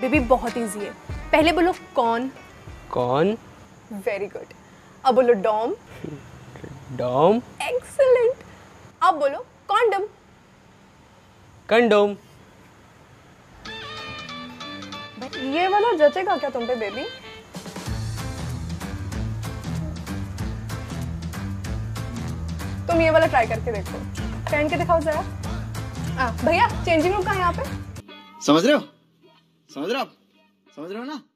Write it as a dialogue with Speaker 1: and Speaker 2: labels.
Speaker 1: Baby बहुत easy है। पहले बोलो कौन।
Speaker 2: कौन।
Speaker 1: Very good. अब बोलो डॉम।
Speaker 2: डॉम।
Speaker 1: एक्सीलेंट। अब बोलो कॉन्डम।
Speaker 2: कंडोम।
Speaker 1: ये वाला जचेगा क्या तुम पे बेबी? तुम ये वाला ट्राई करके देखो, पहन के दिखाओ जरा। भैया चेंजिंग रूम कहाँ है यहाँ पे?
Speaker 3: समझ रहे हो? समझ रहे हो आप? समझ रहे हो ना?